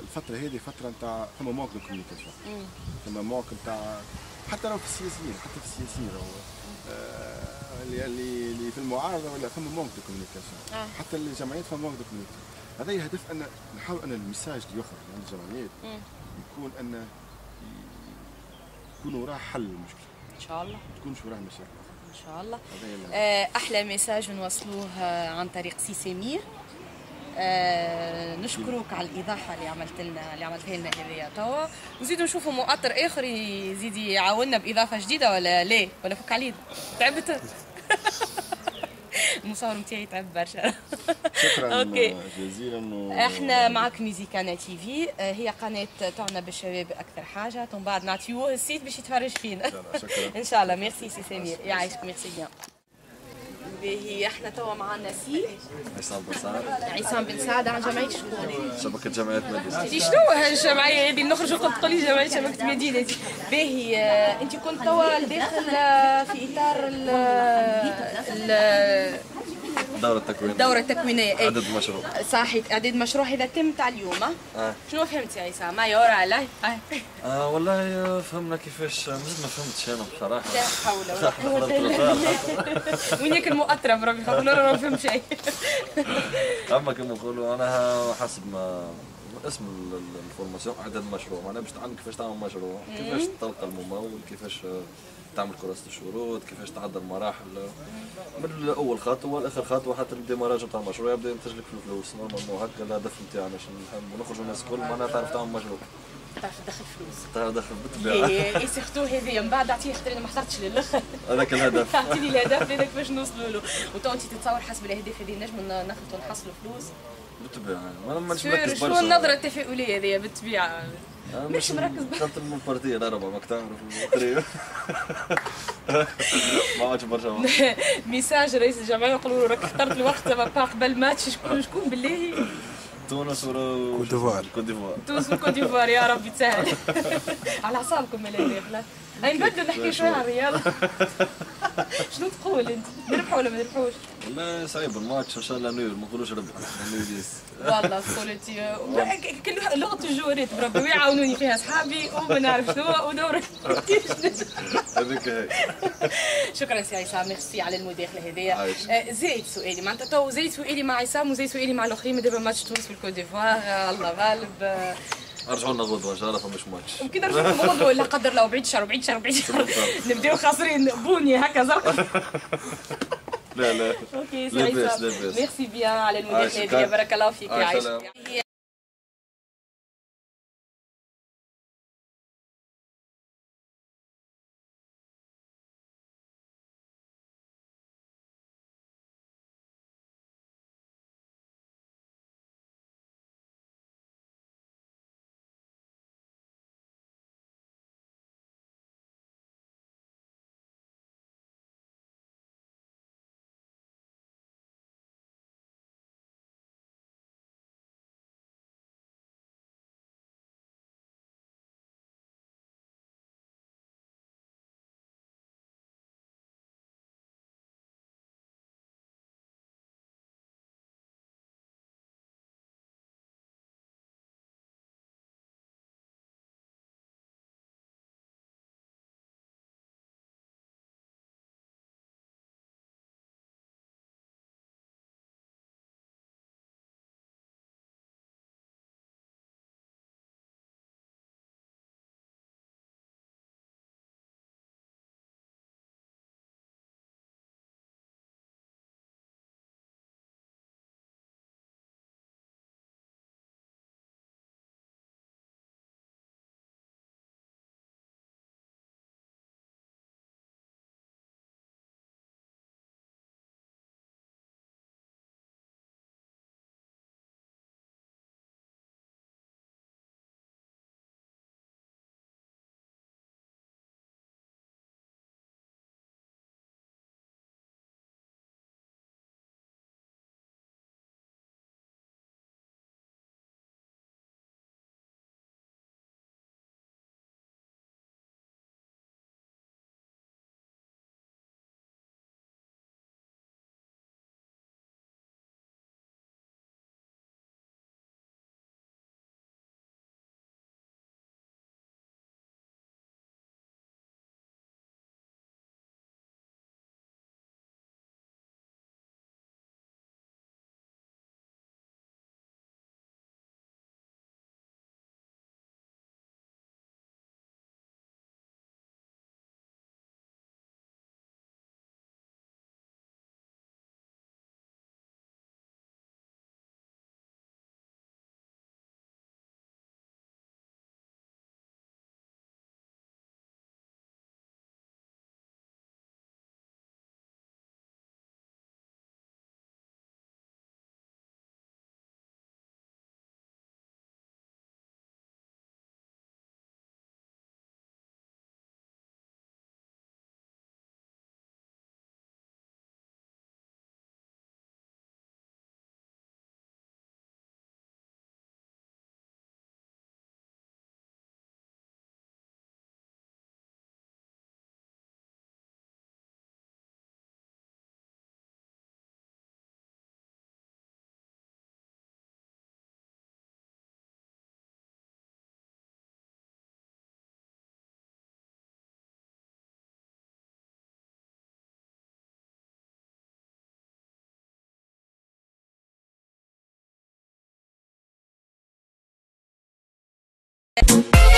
الفتره هذه فتره نتاع فما مونك دو كوميونيكاسيون، فما مونك نتاع حتى لو في السياسيين، حتى في السياسيين راهو اللي في المعارضه ولا فما مونك دو كوميونيكاسيون، حتى الجمعيات فما مونك دو كوميونيكاسيون. هذا هدف ان نحاول ان الميساج اللي يخرج عند الجمعيات يكون ان يكون وراه حل المشكله ان شاء الله، ما تكونش وراه مشاكل ان شاء الله. احلى ميساج نوصلوه عن طريق سي سمير. نشكروك على الايضاحه اللي عملتها لنا هذه توا، وزيدوا نشوفوا مؤطر اخر يزيد يعاوننا باضافه جديده ولا لا، ولا فك علينا تعبت. المصور نتاعي تعب برشا. شكرا جزيلا. احنا معك ميزيكانا تي في، هي قناه تعنى بالشباب اكثر حاجه، ومن بعد نعطيوه السيت باش يتفرج فينا. شكرا. ان شاء الله. ميرسي سي سمير، يعيشك. ميرسي بيان. باهي احنا توا معنا سي عصام بن سعد. عصام بن سعد عن جمعيه شكون؟ شبكة جمعيات مدينة. انت شنو هالجمعيه هذه نخرجوا تقول لي جمعيه شبكه مدينه دي؟ باهي انت كنت توا داخل في اطار الدورة التكوينية. إعداد مشروع. صحيح، إعداد مشروع. هذا تم تاع اليوم. شنو فهمت يا عصام؟ ما يورى علي؟ والله فهمنا كيفاش، مازال ما فهمتش أنا بصراحة. لا حول ولا قوة إلا بالله. وين ياك المؤطرة ربي يخاف ما نفهم شيء. أما كما نقولوا أنا حسب ما اسم الفورماسيون إعداد مشروع، معناها باش تعلم كيفاش تعمل مشروع، كيفاش تلقى الممول، كيفاش تعمل كراسة الشروط، كيفاش تعدى المراحل من اول خطوه لاخر خطوه حتى الديماراج نتاع المشروع يبدا ينتج لك في الفلوس. نورمالمون هكا الهدف نتاعنا باش نخرجوا الناس الكل معناها تعرف تعمل مشروع، تعرف تدخل فلوس، تعرف تدخل بالطبيعه. اي سيرتو هذه من بعد اعطيه، خاطر انا ما اخترتش للاخر. هذاك الهدف. اعطيني الهدف هذاك باش نوصلوا له، وتو انت تتصور حسب الاهداف هذه نجموا نخلطوا نحصلوا فلوس بالطبيعه. انا مانيش مركز برشا. شنو النظره التفاؤليه هذه بالطبيعه؟ مش مركز خاطر من البارتيه الاربعه ماك تعرف تقريبا. ما عادش برشا. ميساج رئيس الجمعيه يقولوا له راك اخترت الوقت قبل ماتش شكون بالله؟ تونس ولا كوت ديفوار؟ تونس وكوت ديفوار. يا ربي تسهل. على اعصابكم ملاذ. هاي نبدلوا نحكي شويه على الرياضه. شنو تقول انت؟ نربحوا ولا ما نربحوش؟ والله صعيب الماتش ان شاء الله نول، ما نقولوش ربح. والله تقول انت كل لغه الجوارات بربي ويعاونوني فيها اصحابي وما نعرف شنو ودورك. هذيك هي. شكرا سي عصام، ميرسي على المداخله هذيا. زايد سؤالي معناتها تو زايد سؤالي مع عصام وزايد سؤالي مع الاخرين. دابا ماتش تونس والكوت ديفوار الله غالب. ارجعوا لنا غدوه ان شاء الله، فماش ماتش. يمكن نرجعوا غدوه لا قدر الله، بعيد شهر بعيد شهر بعيد شهر نبداو خاسرين بوني هكا زرقاء. لا اوكي سي عصام، ميرسي بيان على المداخله هذيا، بارك الله فيك. يعيشك. السلامه.